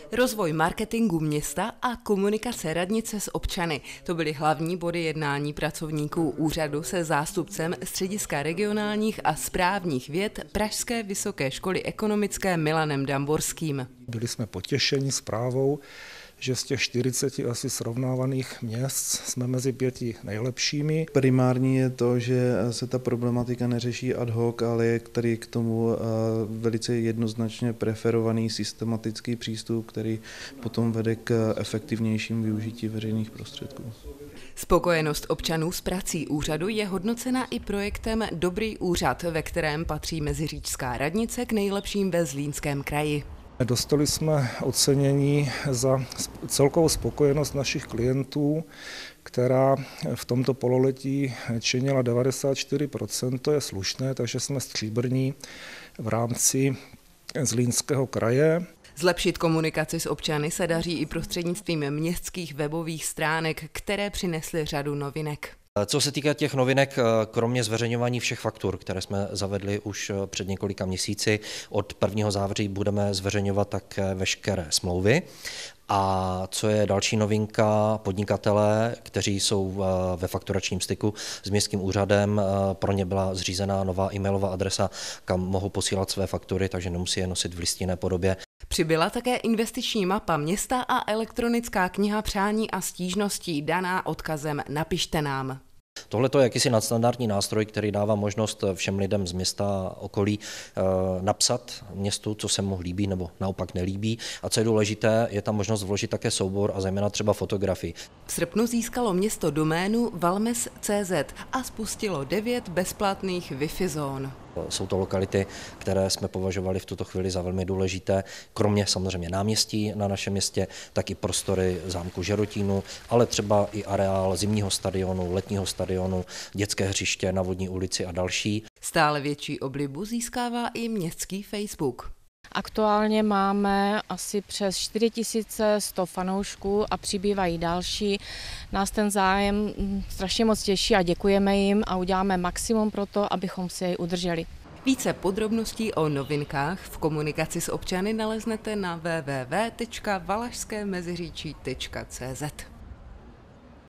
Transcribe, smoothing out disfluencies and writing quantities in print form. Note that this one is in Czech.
Rozvoj marketingu města a komunikace radnice s občany. To byly hlavní body jednání pracovníků úřadu se zástupcem Střediska regionálních a správních věd Pražské vysoké školy ekonomické Milanem Damborským. Byli jsme potěšeni zprávou, že z těch 40 asi srovnávaných měst jsme mezi 5 nejlepšími. Primární je to, že se ta problematika neřeší ad hoc, ale je tady k tomu velice jednoznačně preferovaný systematický přístup, který potom vede k efektivnějším využití veřejných prostředků. Spokojenost občanů s prací úřadu je hodnocena i projektem Dobrý úřad, ve kterém patří Meziříčská radnice k nejlepším ve Zlínském kraji. Dostali jsme ocenění za celkovou spokojenost našich klientů, která v tomto pololetí činila 94%, to je slušné, takže jsme stříbrní v rámci Zlínského kraje. Zlepšit komunikaci s občany se daří i prostřednictvím městských webových stránek, které přinesly řadu novinek. Co se týká těch novinek, kromě zveřejňování všech faktur, které jsme zavedli už před několika měsíci, od 1. září budeme zveřejňovat také veškeré smlouvy. A co je další novinka, podnikatelé, kteří jsou ve fakturačním styku s městským úřadem, pro ně byla zřízena nová e-mailová adresa, kam mohou posílat své faktury, takže nemusí je nosit v listinné podobě. Přibyla také investiční mapa města a elektronická kniha přání a stížností daná odkazem Napište nám. Tohle je jakýsi nadstandardní nástroj, který dává možnost všem lidem z města a okolí napsat městu, co se mu líbí nebo naopak nelíbí. A co je důležité, je tam možnost vložit také soubor a zejména třeba fotografii. V srpnu získalo město doménu valmes.cz a spustilo 9 bezplatných Wi-Fi zón. Jsou to lokality, které jsme považovali v tuto chvíli za velmi důležité, kromě samozřejmě náměstí na našem městě, tak i prostory zámku Žerotínu, ale třeba i areál zimního stadionu, letního stadionu, dětské hřiště na Vodní ulici a další. Stále větší oblibu získává i městský Facebook. Aktuálně máme asi přes 4100 fanoušků a přibývají další. Nás ten zájem strašně moc těší a děkujeme jim a uděláme maximum pro to, abychom si jej udrželi. Více podrobností o novinkách v komunikaci s občany naleznete na www.valašskémeziříčí.cz.